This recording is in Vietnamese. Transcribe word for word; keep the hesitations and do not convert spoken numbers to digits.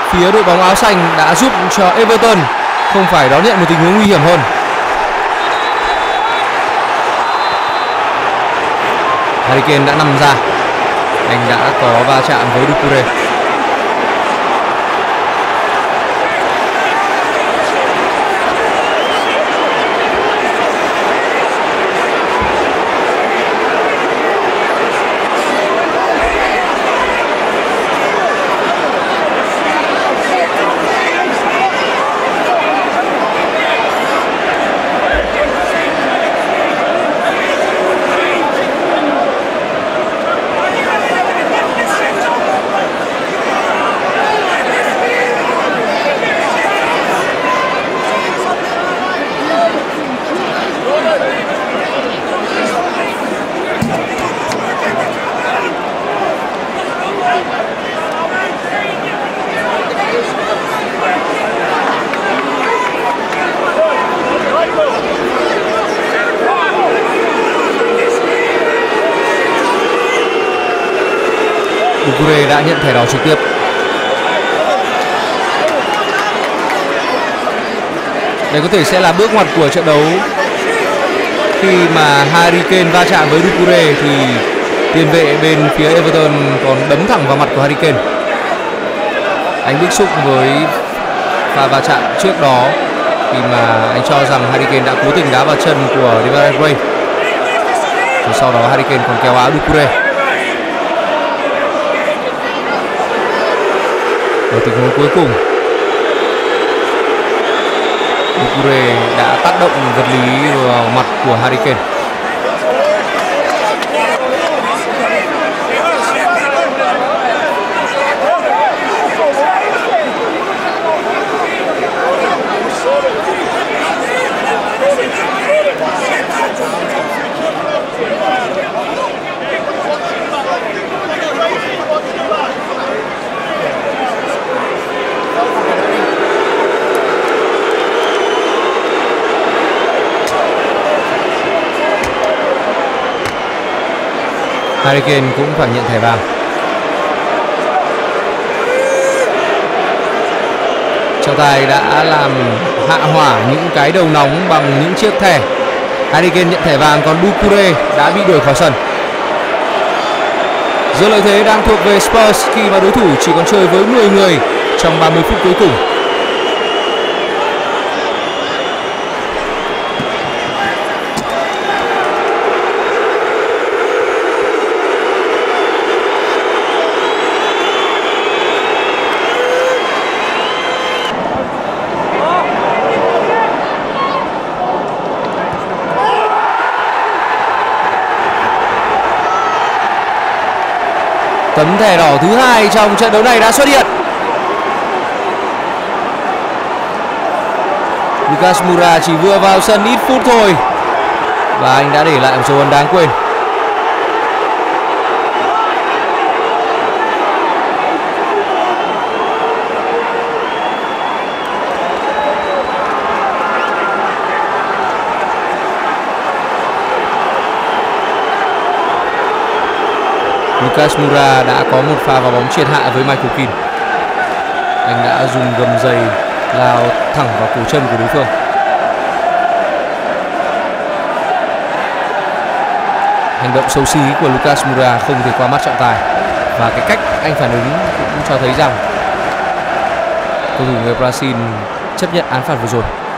phía đội bóng áo xanh đã giúp cho Everton không phải đón nhận một tình huống nguy hiểm hơn. Harry Kane đã nằm ra. Anh đã có va chạm với Doucouré. Doucouré đã nhận thẻ đỏ trực tiếp. Đây có thể sẽ là bước ngoặt của trận đấu. Khi mà Harry Kane va chạm với Doucouré thì tiền vệ bên phía Everton còn đấm thẳng vào mặt của Harry Kane. Anh bức xúc với pha va chạm trước đó khi mà anh cho rằng Harry Kane đã cố tình đá vào chân của Demarai Gray. Rồi sau đó Harry Kane còn kéo áo Doucouré. Ở tình huống cuối cùng, Doucouré đã tác động vật lý vào mặt của Harry Kane. Harry Kane cũng phải nhận thẻ vàng. Trọng tài đã làm hạ hỏa những cái đầu nóng bằng những chiếc thẻ. Harry Kane nhận thẻ vàng, còn Doucouré đã bị đuổi khỏi sân. Giờ lợi thế đang thuộc về Spurs khi mà đối thủ chỉ còn chơi với mười người trong ba mươi phút cuối cùng. Tấm thẻ đỏ thứ hai trong trận đấu này đã xuất hiện. Lucas Moura chỉ vừa vào sân ít phút thôi và anh đã để lại một dấu ấn đáng quên. Lucas Moura đã có một pha vào bóng triệt hạ với Michael Keane. Anh đã dùng gầm giày lao thẳng vào cổ chân của đối phương. Hành động xấu xí của Lucas Moura không thể qua mắt trọng tài, và cái cách anh phản ứng cũng cho thấy rằng cầu thủ người Brazil chấp nhận án phạt vừa rồi.